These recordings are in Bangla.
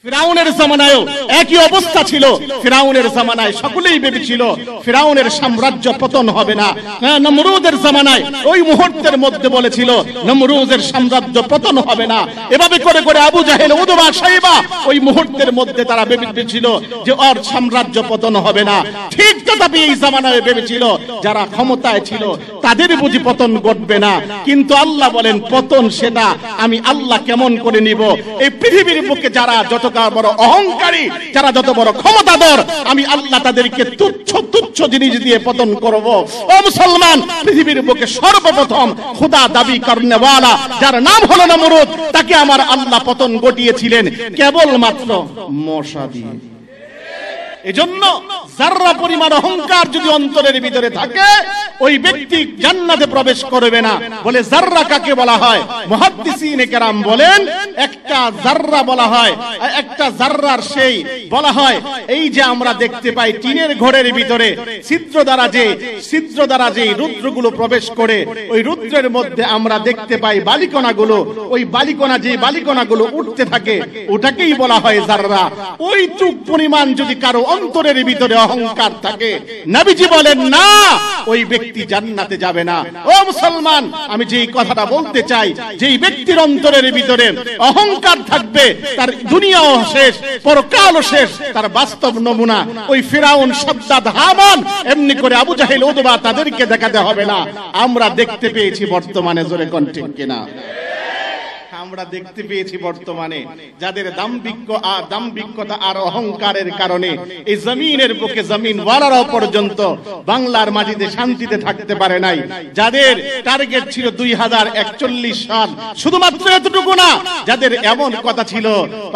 ফিরাউনের জামানায়ও একই অবস্থা ছিল। ফিরাউনের জামানায় সকলেই ভেবেছিল ফিরাউনের সাম্রাজ্য পতন হবে না। নমরুদের জামানায় ওই মুহূর্তের মধ্যে বলেছিল নমরুদের সাম্রাজ্য পতন হবে না। এভাবে করে করে আবু জাহেল, উতবা, শাইবা ওই মুহূর্তের মধ্যে তারা ভেবেছিল যে ওর সাম্রাজ্য পতন হবে না। ঠিক তথাপি এই জামানায় ভেবেছিল যারা ক্ষমতায় ছিল তাদের বুঝি পতন ঘটবে না। কিন্তু আল্লাহ বলেন পতন সেটা আমি আল্লাহ কেমন করে নিব। এই পৃথিবীর বুকে যারা যত বড় অহংকারী, যারা যত বড় ক্ষমতাধর, আমি আল্লাহ তাদেরকে তুচ্ছ তুচ্ছ জিনিস দিয়ে পতন করব। ও মুসলমান, পৃথিবীর বুকে সর্বপ্রথম খোদা দাবি করনেওয়ালা যার নাম হলো নমরুদ, তাকে আমার আল্লাহ পতন ঘটিয়েছিলেন কেবলমাত্র মশা দিয়ে। এজন্য যাররা পরিমাণ অহংকার যদি অন্তরের ভিতরে থাকে ওই ব্যক্তি জান্নাতে প্রবেশ করবে না। বলে যাররা কাকে বলা হয়? মুহাদ্দিসিনে কেরাম বলেন একটা যাররা বলা হয়, একটা যাররার সেই বলা হয় এই যে আমরা দেখতে পাই টিনের ঘরের ভিতরে ছিদ্র দ্বারা যে রুদ্রগুলো প্রবেশ করে ওই রুদ্রের মধ্যে আমরা দেখতে পাই বালিকণাগুলো, ওই বালিকণাগুলো উঠতে থাকে, ওটাকেই বলা হয় যাররা। ওইটুক পরিমাণ যদি কারো অন্তরের ভিতরে অহংকার থাকে, নবীজি বলেন না, ওই ব্যক্তি জান্নাতে যাবে না। ও মুসলমান, আমি যেই কথাটা বলতে চাই, যেই ব্যক্তির অন্তরের ভিতরে অহংকার থাকবে তার দুনিয়াও শেষ, পরকালও শেষ। তার বাস্তব নমুনা ওই ফিরাউন, সাদ্দাদ, হামান, এমনি করে আবু জাহেল, উতবা তাদেরকে দেখাতে হবে না। আমরা দেখতে পেয়েছি বর্তমানে, জোরে কোন ঠিক কিনা? আমরা দেখতে পেয়েছি বর্তমানে যাদের দাম্ভিকতা আর অহংকারের কারণে এই জমিনের বুকে জমিন ওয়ালারাও পর্যন্ত বাংলার মাটিতে শান্তিতে থাকতে পারে নাই। যাদের টার্গেট ছিল 2041 সাল, শুধুমাত্র এতটুকু না, যাদের এমন কথা ছিল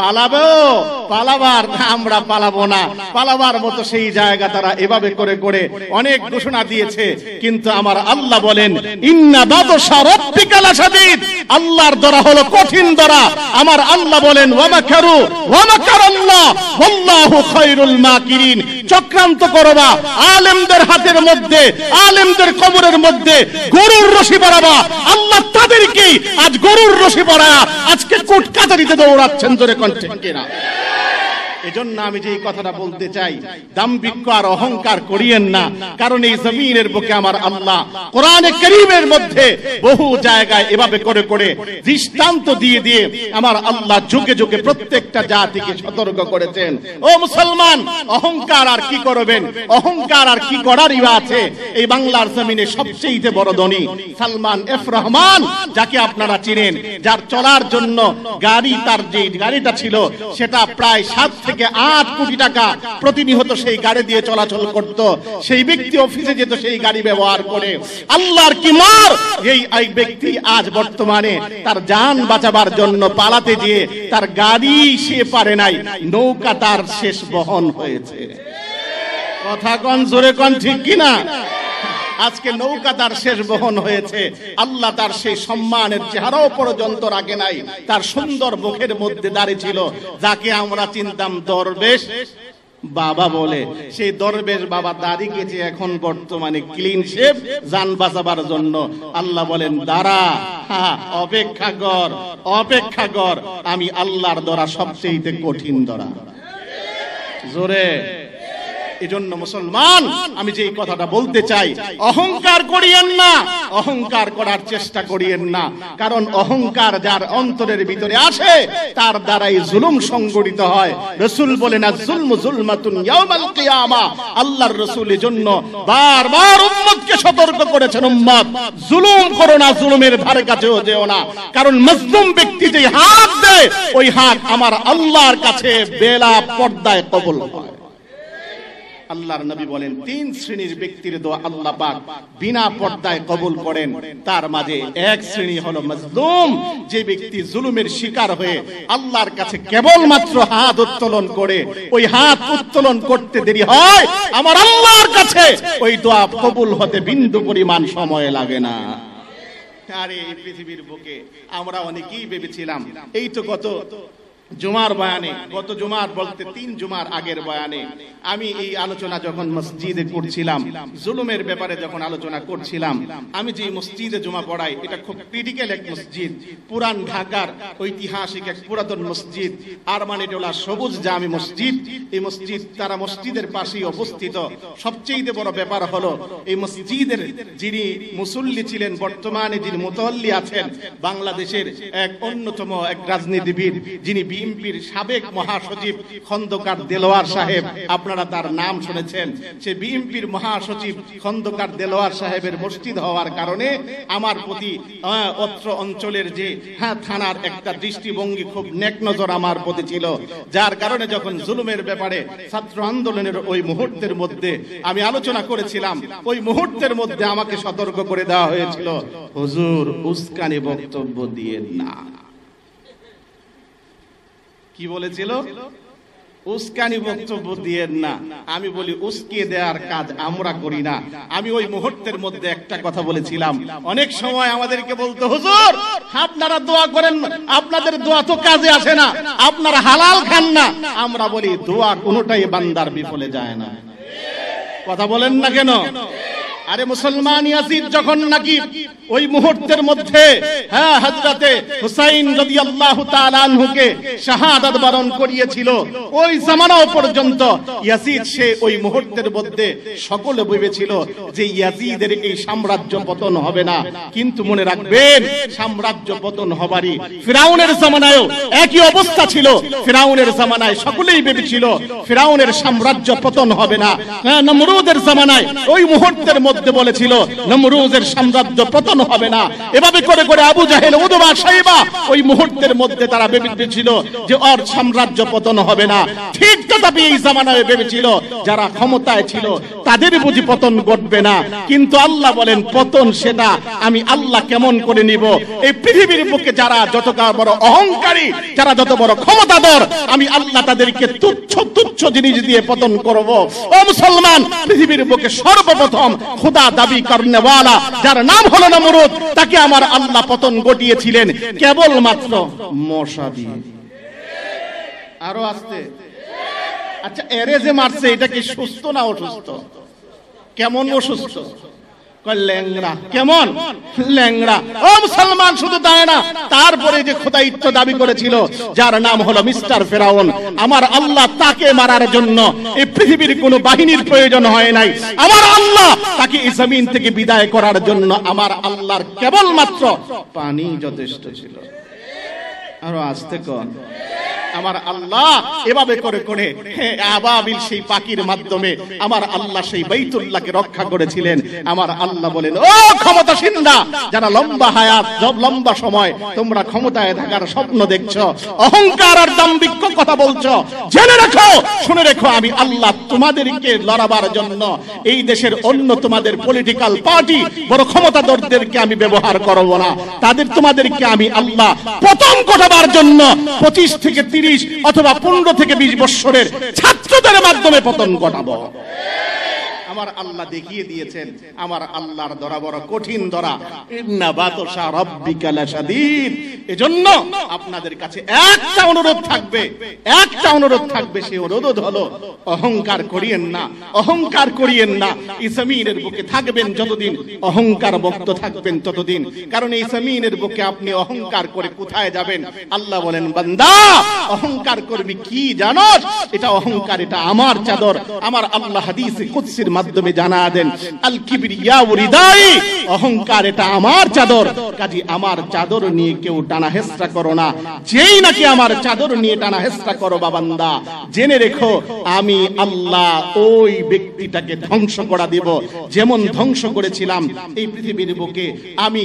পালাবার, আমরা পালাবো না, পালাবার মতো সেই জায়গা তারা এভাবে করে করে অনেক ঘোষণা দিয়েছে। কিন্তু আমার আল্লাহ বলেন ইন্না বাতশা রাব্বিকা লাশাদীদ, আল্লাহর দরা হলো কঠিন দরা। আমার আল্লাহ বলেন ওয়ামাকারু ওয়ামাকারাল্লাহ ওয়াল্লাহু খায়রুল মাকিরিন। চক্রান্ত করবা, আলেমদের হাতের মধ্যে, আলেমদের কবরের মধ্যে গরুর রশি পরাবা, আল্লাহ তাদেরকেই আজ গরুর রশি পরায়া আজকে কোট কাচারিতে দৌড়াচ্ছেন, জোরে কোন ঠিক কিনা? এজন্য আমি যে কথাটা বলতে চাই, দাম্ভিক আর অহংকার করিয়েন না। কারণ এই জমিনের বুকে আমার আল্লাহ কোরআনে কারীমের মধ্যে বহু জায়গায় এভাবে করে করে দৃষ্টান্ত দিয়ে দিয়ে আমার আল্লাহ যুগে যুগে প্রত্যেকটা জাতিকে সতর্ক করেছেন। ও মুসলমান, অহংকার আর কি করবেন? অহংকার আর কি করার ইবা আছে? এই বাংলার জমিনে সবচেয়ে বড় ধনী সালমান এফ রহমান, যাকে আপনারা চিনেন, যার চলার জন্য গাড়ি, তার যে গাড়িটা ছিল সেটা প্রায় 7 থেকে 8 কোটি টাকা প্রতিনিয়ত সেই গাড়ি দিয়ে চলাচল করত। সেই ব্যক্তি অফিসে যেত সেই গাড়ি ব্যবহার করে। আল্লাহর কি মার, এই ব্যক্তি আজ বর্তমানে তার জান বাঁচাবার জন্য পালাতে গিয়ে তার গাড়ি সে পারে নাই, নৌকা তার শেষ বহন হয়েছে। কথা কোন, জোরে কোন ঠিক কিনা? আজকে নৌকা তার শেষ বহন হয়েছে। আল্লাহ তার সেই সম্মানের চেহারাও পর্যন্ত রাখে নাই। তার সুন্দর মুখের মধ্যে দাঁড়িয়ে ছিল যাকে আমরা চিনতাম দরবেশ বাবা বলে। সেই দরবেশ বাবা দাড়ি কেটে এখন বর্তমানে ক্লিন শেভ, জান বাঁচাবার জন্য। আল্লাহ বলেন দাঁড়া, অপেক্ষা কর, অপেক্ষা কর, আমি আল্লাহর দরা সবচেয়ে কঠিন দরা। জোরে। এজন্য মুসলমান, আমি যে কথাটা বলতে চাই, অহংকার করিয়েন না, অহংকার করার চেষ্টা করিয়েন না। কারণ অহংকার যার অন্তরের ভিতরে আসে তার দ্বারাই জুলুম সংগঠিত হয়। রাসূল বলেন আয-যুলমু যুলমাতুন ইয়াউমাল কিয়ামা। আল্লাহর রাসূল এজন্য বারবার উম্মতকে সতর্ক করেছেন, উম্মত জুলুম করো না, জুলুমের ধারে কাছেও যেও না। কারণ মাজলুম ব্যক্তি যে হাত দেয় ওই হাত আমার আল্লাহর কাছে বেলা পর্দায় কবুল হয়। আল্লাহর নবী বলেন 3 শ্রেণীর ব্যক্তির দোয়া আল্লাহ পাক বিনা পর্দায় কবুল করেন। তার মাঝে এক শ্রেণী হলো মাজলুম, যে ব্যক্তি জুলুমের শিকার হয়ে আল্লাহর কাছে কেবলমাত্র হাত উত্তোলন করে, ওই হাত উত্তোলন করতে দেরি হয়, আমার আল্লাহর কাছে ওই দোয়া কবুল হতে বিন্দু পরিমাণ সময় লাগে না। আরে এই পৃথিবীর বুকে আমরা অনেকেই ভেবেছিলাম এই তো গত জুমার বয়ানে, গত জুমার বলতে 3 জুমার আগের বয়ানে আমি এই আলোচনা যখন মসজিদে করছিলাম, জুলুমের ব্যাপারে যখন আলোচনা করছিলাম, আমি যে মসজিদে জুমা পড়াই এটা খুব ক্রিটিক্যাল এক মসজিদ, পুরান ঢাকার ঐতিহাসিক এক পুরাতন মসজিদ আরমানিটোলা সবুজ জামি মসজিদ। এই মসজিদ তারা মসজিদের পাশেই অবস্থিত। সবচেয়ে বড় ব্যাপার হলো এই মসজিদের যিনি মুসল্লি ছিলেন, বর্তমানে যিনি মুতওয়াল্লি আছেন, বাংলাদেশের এক অন্যতম এক রাজনীতিবিদ, যিনি বিএনপির সাবেক মহাসচিব খন্দকার দেলোয়ার সাহেব, আপনারা তার নাম শুনেছেন। সে বিএনপির মহাসচিব খন্দকার দেলোয়ার সাহেবের মসজিদ হওয়ার কারণে আমার প্রতি অত্র অঞ্চলের যে থানার একটা দৃষ্টিভঙ্গি খুব নেক নজর আমার প্রতি ছিল, যার কারণে যখন জুলুমের ব্যাপারে ছাত্র আন্দোলনের ওই মুহূর্তের মধ্যে আমি আলোচনা করেছিলাম, ওই মুহূর্তের মধ্যে আমাকে সতর্ক করে দেওয়া হয়েছিল, হুজুর উস্কানি বক্তব্য দিয়েন না। কি বলেছিল? উস্কানি বক্তব্য দিয়েন না। আমি বলি উস্কিয়ে দেওয়ার কাজ আমরা করি না। আমি ওই মুহূর্তের মধ্যে একটা কথা বলেছিলাম, অনেক সময় আমাদেরকে বলতো, হুজুর আপনারা দোয়া করেন, আপনাদের দোয়া তো কাজে আসে না, আপনারা হালাল খান না। আমরা বলি দোয়া কোনোটাই বান্দার বিফলে যায় না। কথা বলেন না কেন? আরে মুসলমান ইয়াজিদ যখন নাকি ওই মুহূর্তের মধ্যে হযরতে হুসাইন রাদিয়াল্লাহু তাআলা আনহুকে শাহাদাত বরণ করিয়েছিল, ওই জামানাও পর্যন্ত ইয়াজিদ সে ওই মুহূর্তের মধ্যে সকলে ভেবেছিল যে ইয়াজিদের এই সাম্রাজ্য পতন হবে না। কিন্তু মনে রাখবেন, সাম্রাজ্য পতন হবারই ফিরাউনের জামানায়ও একই অবস্থা ছিল। ফিরাউনের জামানায় সকলেই ভেবেছিল ফিরাউনের সাম্রাজ্য পতন হবে না। নমরুদের জামানায় ওই মুহূর্তের মধ্যে বলেছিল নমরুদের সাম্রাজ্য পতন হবে না। এভাবে করে করে আবু জাহেল, উতবা, শাইবা ওই মুহূর্তের মধ্যে তারা ভেবেছিল যে ওর সাম্রাজ্য পতন হবে না। ঠিক তথাপি এই জামানায় ভেবেছিল যারা ক্ষমতায় ছিল তাদের বুঝি পতন ঘটবে না। কিন্তু আল্লাহ বলেন পতন সেটা আমি আল্লাহ কেমন করে নিব। এই পৃথিবীর বুকে যারা যত বড় অহংকারী, যারা যত বড় ক্ষমতাধর, আমি আল্লাহ তাদেরকে তুচ্ছ তুচ্ছ জিনিস দিয়ে পতন করব। ও মুসলমান, পৃথিবীর বুকে সর্বপ্রথম খোদা দাবি করনেওয়ালা যার নাম হলো নমরুদ, তাকে আমার আল্লাহ পতন ঘটিয়েছিলেন কেবলমাত্র মশা দিয়ে। আরো আসতে, আচ্ছা এরে যে মারছে এটা কি সুস্থ না অসুস্থ? কেমন অসুস্থ? ল্যাংড়া। কেমন ল্যাংড়া? ও মুসলমান, শুধু তাই না, তারপরে যে খোদাইত্ব দাবি করেছিল যার নাম হলো মিস্টার ফেরাউন, আমার আল্লাহ তাকে মারার জন্য এই পৃথিবীর কোনো বাহিনীর প্রয়োজন হয় নাই। আমার আল্লাহ তাকে এই জমিন থেকে বিদায় করার জন্য আমার আল্লাহর কেবলমাত্র পানি যথেষ্ট ছিল। আরো আসতে কোন আমার আল্লাহ এভাবে করে করে আবাবিল সেই পাখির মাধ্যমে আমার আল্লাহ সেই বাইতুল্লাহকে রক্ষা করেছিলেন। আমার আল্লাহ বলেন, ও ক্ষমতাসীনরা, যারা লম্বা হায়াত, লম্বা সময় তোমরা ক্ষমতায় থাকার স্বপ্ন দেখছো, অহংকার আর দাম্ভিক্য কথা বলছো, জেনে রাখো, শুনে রেখো, আমি আল্লাহ তোমাদেরকে লড়াবার জন্য এই দেশের অন্য তোমাদের পলিটিক্যাল পার্টি বড় ক্ষমতাধরদেরকে আমি ব্যবহার করব না। তোমাদেরকে আমি আল্লাহ পতন ঘটাবার জন্য 25 থেকে 30 অথবা 15 থেকে 20 বছরের ছাত্রদের মাধ্যমে পতন ঘটাবো। আমার আল্লাহ দেখিয়ে দিয়েছেন, আমার আল্লাহর ধরা বড় কঠিন ধরা। ইন্না বাতশা রাব্বিকা লাশাদীদ। এজন্য আপনাদের কাছে একটা অনুরোধ থাকবে, একটা অনুরোধ থাকবে, সেই অনুরোধ হলো অহংকার করিয়েন না, অহংকার করিয়েন না। এই জমিনের বুকে থাকবেন যতদিন, অহংকার মুক্ত থাকবেন ততদিন। কারণ এই জমিনের বুকে আপনি অহংকার করে কোথায় যাবেন? আল্লাহ বলেন, বান্দা অহংকার করবি কি জানোস? এটা অহংকার, এটা আমার চাদর। আমার আল্লাহ হাদিসে কুদসির মাধ্যমে জানা দেন, আল কিবরিয়া রিদাই, অহংকার এটা আমার চাদর, কাজী আমার চাদর নিয়ে কেউ টানা হেসরা করো না। যেই নাকি আমার চাদর নিয়ে টানা হেসরা করো বান্দা, জেনে রেখো আমি আল্লাহ ওই ব্যক্তিটাকে ধ্বংস করা দেব, যেমন ধ্বংস করেছিলাম এই পৃথিবীর বুকে আমি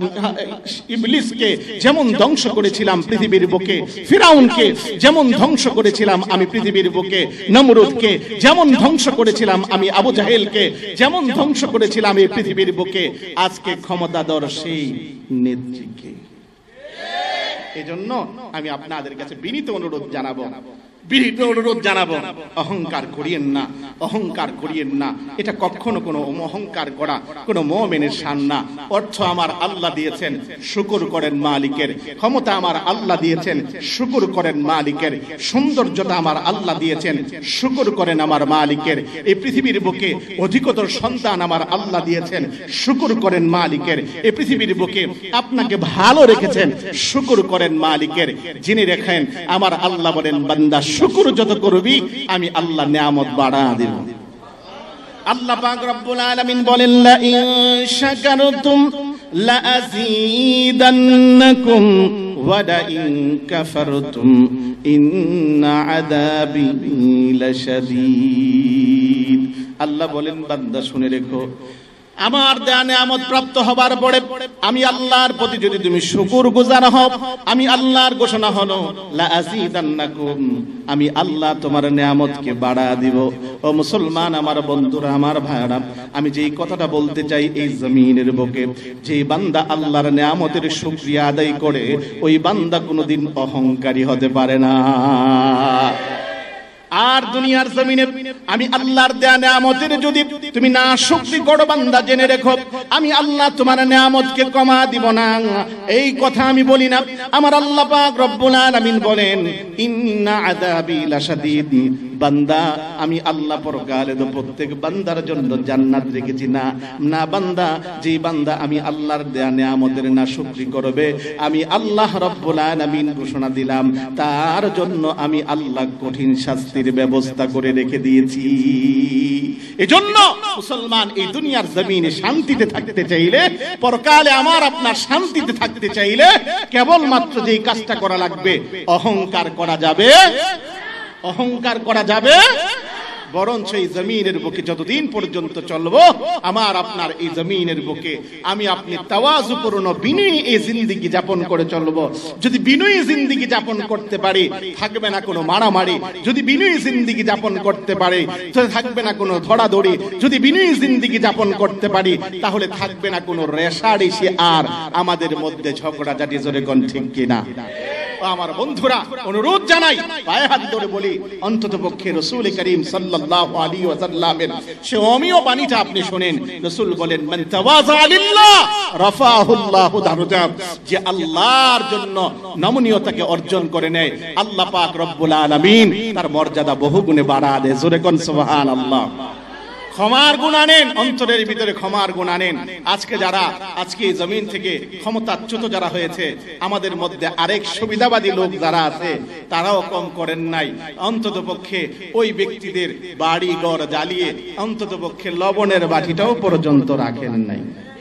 ইবলিসকে, যেমন ধ্বংস করেছিলাম পৃথিবীর বুকে ফিরাউনকে, যেমন ধ্বংস করেছিলাম আমি পৃথিবীর বুকে নমরুদকে, যেমন ধ্বংস করেছিলাম আমি আবু জাহেলকে, যেমন ধ্বংস করেছিলাম এই পৃথিবীর বুকে আজকে ক্ষমতাধর সেই নেত্রীকে। এজন্য আমি আপনাদের কাছে বিনীত অনুরোধ জানাবো, বিনীত অনুরোধ জানাবো, অহংকার করিয়েন না, অহংকার করিয়েন না। এটা কখনো কোনো অহংকার করা কোনো মুমিনের শান না। অর্থ আমার আল্লাহ দিয়েছেন, শুকর করেন মালিকের। ক্ষমতা আমার আল্লাহ দিয়েছেন, শুকর করেন মালিকের। সৌন্দর্যতা আমার আল্লাহ দিয়েছেন, শুকর করেন আমার মালিকের। এই পৃথিবীর বুকে অধিকতর সন্তান আমার আল্লাহ দিয়েছেন, শুকর করেন মালিকের। এই পৃথিবীর বুকে আপনাকে ভালো রেখেছেন, শুকর করেন মালিকের। যিনি রেখেন আমার আল্লাহ বলেন, বান্দা শুকর যত করবি আমি আল্লাহ নিয়ামত বাড়া দেব। আল্লাহ পাক রব্বুল আলামিন বলেন, লা ইন শাকারতুম লা আযীদান্নাকুম ওয়া লা ইন কাফারতুম ইন্না আযাবি লাশাদীদ। আল্লাহ বলেন, বান্দা শুনে রেখো, আমার দেয়া নিয়ামত প্রাপ্ত হবার পরে আমি আল্লাহর প্রতি যদি তুমি শুকরগুজার হও, আমি আল্লাহর ঘোষণা হলো লা আযীদান্নাকুম, আমি আল্লাহ তোমার নিয়ামতকে বাড়া দিব। ও মুসলমান আমার বন্ধুরা, আমার ভাইরা, আমি যেই কথাটা বলতে চাই, এই জমিনের বুকে যে বান্দা আল্লাহর নিয়ামতের শুকরিয়া আদায় করে, ওই বান্দা কোনোদিন অহংকারী হতে পারে না। আর দুনিয়ার জমিনে আমি আল্লাহর দেয়া নিয়ামতের যদি তুমি না শুকরি করো, বান্দা জেনে রেখো, আমি আল্লাহ তোমার নিয়ামতকে কমা দিব না। এই কথা আমি বলি না, আমার আল্লাহ পাক রব্বুল আলামিন বলেন, ইন্না আযাবি লাশাদীদ। বান্দা আমি আল্লাহ পরকালে তো প্রত্যেক বান্দার জন্য জান্নাত রেখেছি না। না বান্দা, যে বান্দা আমি আল্লাহর দেয়া নিয়ামতের না শুকরি করবে, আমি আল্লাহ রব্বুল আলামিন ঘোষণা দিলাম, তার জন্য আমি আল্লাহ কঠিন শাস্তির ব্যবস্থা করে রেখে দিয়েছি। এজন্য মুসলমান এই দুনিয়ার জমিনে শান্তিতে থাকতে চাইলে, পরকালে আমার আপনার শান্তিতে থাকতে চাইলে, কেবলমাত্র যেই কাজটা করা লাগবে, অহংকার করা যাবে, অহংকার করা যাবে। বরঞ্চ এই জমিনের বুকে যতদিন পর্যন্ত চলবো, আমার আপনার এই জমিনের বুকে আমি আপনি তাওয়াজুপূর্ণ বিনয়ী এই জিন্দেগি যাপন করে চলবো। যদি বিনয়ী জিন্দেগি যাপন করতে পারি, থাকবে না কোনো মারামারি। যদি বিনয়ী জিন্দেগি যাপন করতে পারি, তাহলে থাকবে না কোনো ধরাধরি। যদি বিনয়ী জিন্দেগি যাপন করতে পারি, তাহলে থাকবে না কোনো রেষারেষি আর আমাদের মধ্যে ঝগড়াঝাটি। জোরে কোন ঠিক কিনা? আমার বন্ধুরা, অনুরোধ জানাই, পায়ে হাত ধরে বলি, অন্তত পক্ষে রাসূল করিম সাল্লাল্লাহু আলাইহি ওয়াসাল্লামের সে অমীয় বাণীটা আপনি শুনেন। রাসূল বলেন, মান তাওয়াযা লিল্লাহ রাফাহুল্লাহু দারজাত। যে আল্লাহর জন্য নমনীয়তাকে অর্জন করে নেয়, আল্লাহ পাক রব্বুল আলামিন তার মর্যাদা বহুগুণে বাড়া দেয়। জোরে কোন সুবহানাল্লাহ। ক্ষমার গুণ আনেন, অন্তরের ভিতরে ক্ষমার গুণ আনেন। আজকে যারা আজকে এই জমিন থেকে ক্ষমতাচ্যুত যারা হয়েছে, আমাদের মধ্যে আরেক সুবিধাবাদী লোক যারা আছে, তারাও কম করেন নাই। অন্তত পক্ষে ওই ব্যক্তিদের বাড়ি ঘর জ্বালিয়ে অন্তত পক্ষে লবণের বাটিটাও পর্যন্ত রাখেন নাই।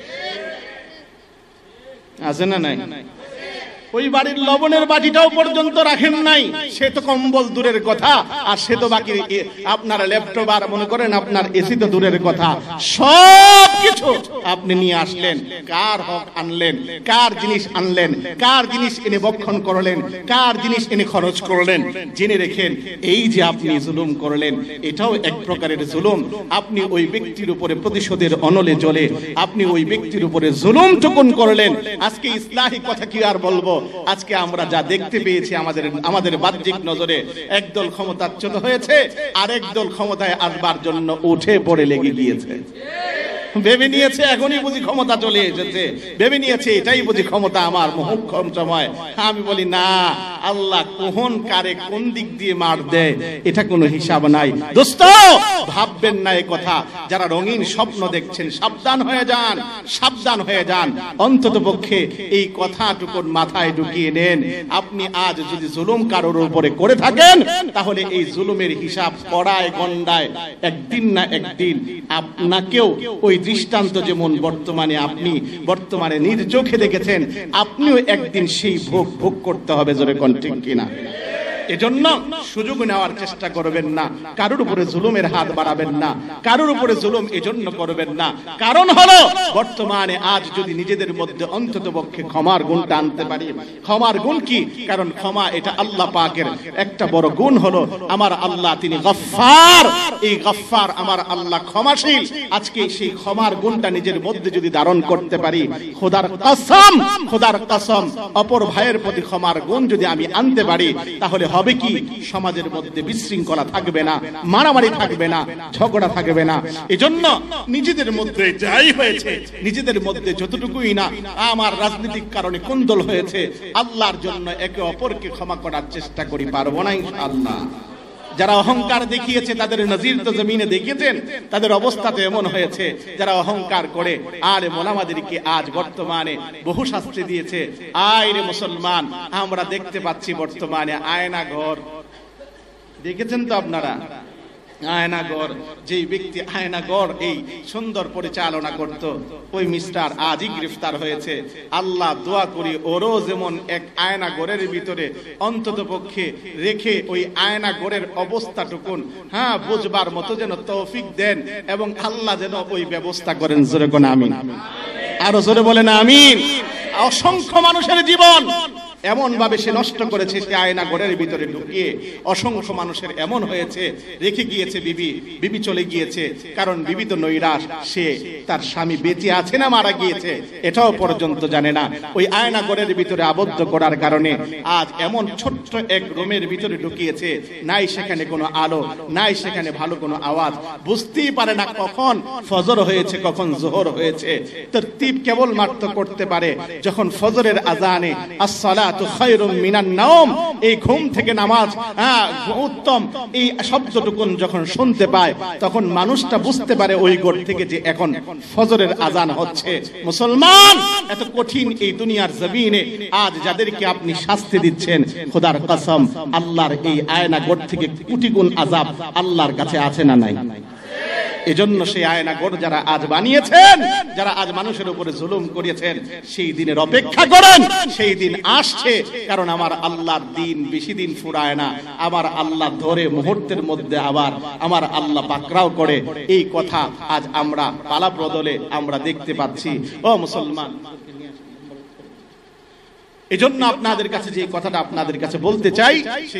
আছে না নাই? ওই বাড়ির লবণের বাটিটাও পর্যন্ত রাখেন নাই। সে তো কম্বল দূরের কথা, আর সে তো বাকি আপনার ল্যাপটপ আর মনে করেন আপনার এসি তো দূরের কথা, সব কিছু আপনি নিয়ে আসলেন। কার হক আনলেন, কার জিনিস আনলেন, কার জিনিস এনে বক্ষণ করলেন, কার জিনিস এনে খরচ করলেন। জেনে রেখেন, এই যে আপনি জুলুম করলেন, এটাও এক প্রকারের জুলুম। আপনি ওই ব্যক্তির উপরে প্রতিশোধের অনলে জ্বলে আপনি ওই ব্যক্তির উপরে জুলুম টুকুন করলেন। আজকে ইসলাহি কথা কি আর বলবো, আজকে আমরা যা দেখতে পেয়েছি আমাদের বাহ্যিক নজরে, একদল ক্ষমতাচ্যুত হয়েছে, আরেক দল ক্ষমতায় আসবার জন্য উঠে পড়ে লেগে গিয়েছে। ভেবে নিয়েছে এখনই বুঝি ক্ষমতা চলে এসেছে, ভেবে নিয়েছে এটাই বুঝি ক্ষমতা আমার মুহূর্তম সময়। আমি বলি না, আল্লাহ কখন কারে কোন দিক দিয়ে মার দেয় এটা কোনো হিসাব নাই। দোস্ত, ভাববেন না এই কথা। যারা রঙিন স্বপ্ন দেখছেন, সাবধান হয়ে যান, সাবধান হয়ে যান। অন্তত পক্ষে এই কথাটুকুন মাথায় ঢুকিয়ে নেন, আপনি আজ যদি জুলুম কারোর উপরে করে থাকেন, তাহলে এই জুলুমের হিসাব পড়ায় গন্ডায় একদিন না একদিন আপনাকেও ওই দৃষ্টান্ত যেমন আপনি বর্তমানে নিজ চোখে দেখেছেন, আপনিও একদিন সেই ভোগ করতে হবে। জোরে কোন ঠিক কিনা? এজন্য সুযোগ নেওয়ার চেষ্টা করবেন না, কারোর উপরে জুলুমের হাত বাড়াবেন না, কারোর উপরে জুলুম এজন্য করবেন না। কারণ হলো বর্তমানে আজ যদি নিজেদের মধ্যে অন্তত পক্ষে ক্ষমার গুণটা আনতে পারি। ক্ষমার গুণ কি? কারণ ক্ষমা এটা আল্লাহ পাকের একটা বড় গুণ হলো, আমার আল্লাহ তিনি গফফার। এই গফফার আমার আল্লাহ ক্ষমাশীল। আজকে সেই ক্ষমার গুণটা নিজের মধ্যে যদি ধারণ করতে পারি, খোদার কসম, খোদার কসম, অপর ভাইয়ের প্রতি ক্ষমার গুণ যদি আমি আনতে পারি, তাহলে হবে কি, সমাজের মধ্যে বিশৃঙ্খলা থাকবে না, মারামারি থাকবে না, ঝগড়া থাকবে না। এজন্য নিজেদের মধ্যে যাই হয়েছে, নিজেদের মধ্যে যতটুকুই না আমার রাজনৈতিক কারণে কোন্দল হয়েছে, আল্লাহর জন্য একে অপরকে ক্ষমা করার চেষ্টা করি, পারবো না ইনশাআল্লাহ। যারা অহংকার দেখিয়েছে তাদের নজির তো জমিনে দেখিয়েছেন, তাদের অবস্থা তো এমন হয়েছে। যারা অহংকার করে আর মোলামাদেরকে আজ বর্তমানে বহু শাস্তি দিয়েছে। আইরে মুসলমান, আমরা দেখতে পাচ্ছি বর্তমানে আয়না ঘর দেখেছেন তো আপনারা, আয়নাগর, যেই ব্যক্তি আয়নাগর এই সুন্দর পরিচালনা করত, ওই মিস্টার আজই গ্রেফতার হয়েছে। আল্লাহ দোয়া করি ওরও যেমন এক আয়নাগরের ভিতরে অন্তত পক্ষে রেখে ওই আয়নাগরের অবস্থাটুকুন বুঝবার মতো যেন তৌফিক দেন, এবং আল্লাহ যেন ওই ব্যবস্থা করেন। জোরে কোন আমিন, আরো জোরে বলেন আমিন। অসংখ্য মানুষের জীবন এমন ভাবে সে নষ্ট করেছে, সে আয়না ঘরের ভিতরে ঢুকিয়ে অসংখ্য মানুষের এমন হয়েছে, রেখে গিয়েছে বিবি চলে গিয়েছে, কারণ বিবি তো নৈরাশ, সে তার স্বামী বেঁচে আছে না মারা গিয়েছে এটাও পর্যন্ত জানে না। ওই আয়না ঘরের ভিতরে আবদ্ধ করার কারণে আজ এমন ছোট্ট এক রুমের ভিতরে ঢুকিয়েছে, নাই সেখানে কোনো আলো, নাই সেখানে ভালো কোনো আওয়াজ, বুঝতেই পারে না কখন ফজর হয়েছে কখন জোহর হয়েছে। তরতিব কেবল মাত্র করতে পারে যখন ফজরের আজানে আসসালাতু খায়রুম মিনান নাওম, এই ঘুম থেকে নামাজ উত্তম, এই শব্দটুকুন যখন শুনতে পায় তখন মানুষটা বুঝতে পারে ওই ঘর থেকে যে এখন ফজরের আজান হচ্ছে। মুসলমান, এত কঠিন এই দুনিয়ার জমিনে আজ যাদেরকে আপনি শাস্তি দিচ্ছেন, খোদার কসম আল্লাহর এই আয়না ঘর থেকে কোটি গুণ আযাব আল্লাহর কাছে আছে না নাই? এজন্য সেই আয়না ঘর যারা আজ বানিয়েছেন, যারা আজ মানুষের উপরে জুলুম করিয়েছেন, সেই দিনের অপেক্ষা করেন, সেই দিন আসছে। কারণ আমার আল্লাহর দিন বেশি দিন ফুরায় না, আমার আল্লাহ ধরে মুহূর্তের মধ্যে আবার আমার আল্লাহ পাকড়াও করে। এই কথা আজ আমরা পালা বদলে আমরা দেখতে পাচ্ছি। ও মুসলমান, এজন্য আপনাদের কাছে যে কথাটা আপনাদের কাছে বলতে চাই,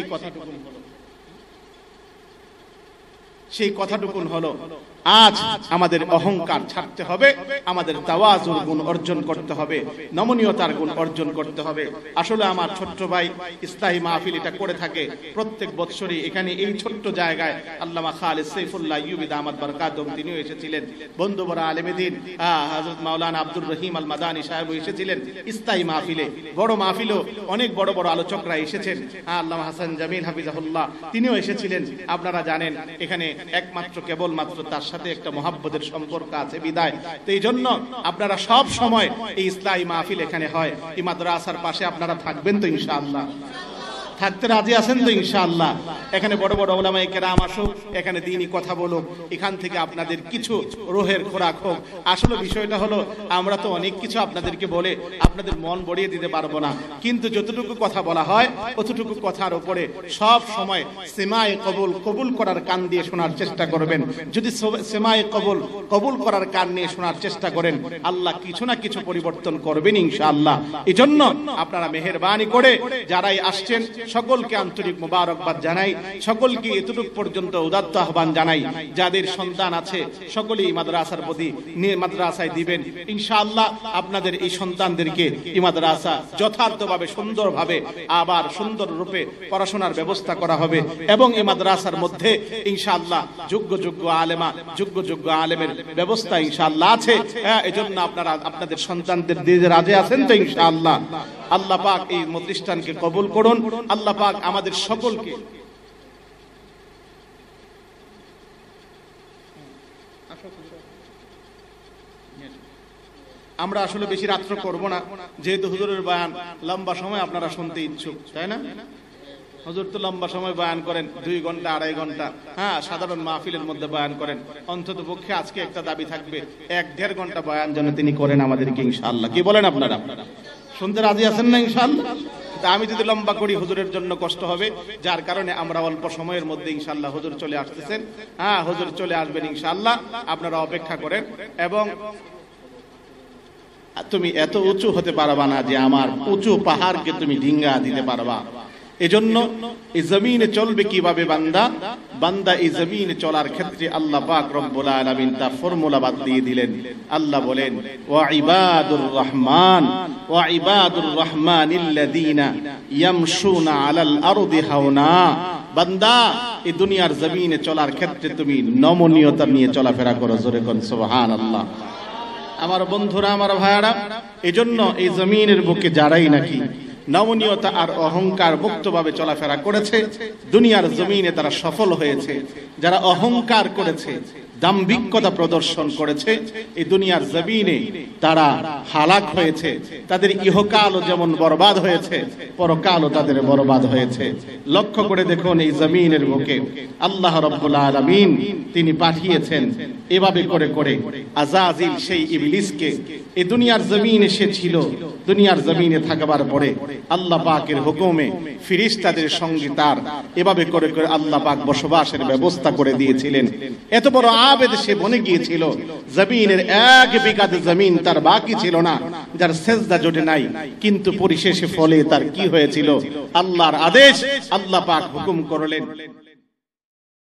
সেই কথাটুকুন হলো আজ আমাদের অহংকার ছাড়তে হবে, আমাদের তাওয়াজুর গুণ অর্জন করতে হবে, নমনীয়তার গুণ অর্জন করতে হবে। আসলে আমার ছোট্ট ভাই ইসলাহি মাহফিল এটা করে থাকে প্রত্যেক বছরই। এখানে এই ছোট্ট জায়গায় আল্লামা খালিদ সাইফুল্লাহ আইয়ুবী দামাত বারাকাতুহু তিনিও এসেছিলেন, বন্ধুবরা আলেমে দ্বীন হযরত মাওলানা আব্দুর রহিম আল মাদানী সাহেবও এসেছিলেন ইসলাহি মাহফিলে। বড় মাহফিলও অনেক বড় বড় আলোচকরা এসেছেন, আল্লামা হাসান জামিল হাফিজাহুল্লাহ তিনিও এসেছিলেন। আপনারা জানেন এখানে একমাত্র কেবলমাত্র তার সাথে একটা মহাব্বতের সম্পর্ক আছে বিদায়। তো এই জন্য আপনারা সব সময় এই ইসলাহি মাহফিল এখানে হয়, এই মাদ্রাসার পাশে আপনারা থাকবেন তো ইনশাআল্লাহ? থাকতে রাজি আছেন তো ইনশাআল্লাহ? এখানে বড় বড় উলামায়ে কেরাম আসুক, এখানে দ্বীনি কথা বলুক, এখান থেকে আপনাদের কিছু রোহের খোরাক হোক। আসলে বিষয়টা হলো আমরা তো অনেক কিছু আপনাদেরকে বলে আপনাদের মন বড়িয়ে দিতে পারবো না, কিন্তু যতটুকু কথা বলা হয় অতটুকু কথার উপরে সব সময় সেমায়ে কবুল করার কান দিয়ে শোনার চেষ্টা করবেন। যদি সেমায়ে কবুল করার কান নিয়ে শোনার চেষ্টা করেন, আল্লাহ কিছু না কিছু পরিবর্তন করবেন ইনশাআল্লাহ। এজন্য আপনারা মেহেরবানি করে যারাই আসছেন সকলকে আন্তরিক মোবারকবাদ জানাই, সকলকে এতটুকু পর্যন্ত উদাত্ত আহ্বান জানাই, যাদের সন্তান আছে সকলেই মাদ্রাসার প্রতি মাদ্রাসায় দিবেন ইনশাআল্লাহ। আপনাদের এই সন্তানদেরকে এই মাদ্রাসা যথার্থভাবে সুন্দরভাবে আবার সুন্দর রূপে পড়াশোনার ব্যবস্থা করা হবে, এবং এই মাদ্রাসার মধ্যে ইনশাআল্লাহ যোগ্য আলেমের ব্যবস্থা ইনশাআল্লাহ আছে। এজন্য আপনারা আপনাদের সন্তানদের দিয়ে রাজি আছেন তো ইনশাআল্লাহ? আল্লাহ পাক এই প্রতিষ্ঠানকে কবুল করুন। আল্লাহ পাক আমাদের সকলকে আমরা আসলে বেশি রাত্র করব না, যেহেতু হুজুরের বয়ান লম্বা সময় আপনারা শুনতে ইচ্ছুক, তাই না? হুজুর তো লম্বা সময় বয়ান করেন, 2 ঘন্টা 2.5 ঘন্টা, সাধারণ মাহফিলের মধ্যে বয়ান করেন। অন্তত পক্ষে আজকে একটা দাবি থাকবে, 1-1.5 ঘন্টা বয়ান যেন তিনি করেন আমাদেরকে ইনশাআল্লাহ। কি বলেন আপনারা? শুনতে রাজি আছেন না ইনশাআল্লাহ? আমি যদি লম্বা করি হুজুরের জন্য কষ্ট হবে, যার কারণে আমরা অল্প সময়ের মধ্যে ইনশাআল্লাহ হুজুর চলে আসতেছেন, হুজুর চলে আসবেন ইনশাআল্লাহ, আপনারা অপেক্ষা করেন। এবং তুমি এত উঁচু হতে পারবা না যে আমার উঁচু পাহাড়কে তুমি ডিঙ্গা দিতে পারবা, এজন্য এই জমিনে চলবে কিভাবে বান্দা? বান্দা এই জমিনে চলার ক্ষেত্রে আল্লাহ পাক রব্বুল আলামিন তা ফর্মুলা বাদ দিয়ে দিলেন। আল্লাহ বলেন, ওয়া ইবাদুর রহমানিল্লাযীনা ইয়ামশুনা আলাল আরদি হাওনা। বান্দা, এই দুনিয়ার জমিনে চলার ক্ষেত্রে তুমি নমনীয়তা নিয়ে চলাফেরা করো। জোরে কোন সুবহানাল্লাহ। আমার বন্ধুরা, আমার ভাইয়ারা, এজন্য এই জমিনের বুকে যারাই নাকি নমনীয়তা আর অহংকার মুক্তভাবে চলাফেরা করেছে, দুনিয়ার জমিনে তারা সফল হয়েছে। যারা অহংকার করেছে, দাম্ভিকতা প্রদর্শন করেছে, এই দুনিয়ার জমিনে তারা হালাক হয়েছে। তাদের ইহকালও যেমন বরবাদ হয়েছে, পরকালও তাদের বরবাদ হয়েছে। লক্ষ্য করে দেখুন, এই জমিনের বুকে আল্লাহ রাব্বুল আলামিন তিনি পাঠিয়েছেন এভাবে করে করে আজাজিল, সেই ইবলিসকে। এই দুনিয়ার জমিনে সে ছিল, দুনিয়ার জমিনে থাকবার পরে আল্লাহ পাকের হুকুমে ফেরেশতাদের সঙ্গে তার এভাবে করে করে আল্লাহ পাক বসবাসের ব্যবস্থা করে দিয়েছিলেন। এত বড় আবেদ সে বনে গিয়েছিল, জমিনের এক বিঘাত জমিন তার বাকি ছিল না, যার সেজদা জোটে নাই। কিন্তু পরিশেষে ফলে তার কি হয়েছিল? আল্লাহর আদেশ, আল্লাহ পাক হুকুম করলেন।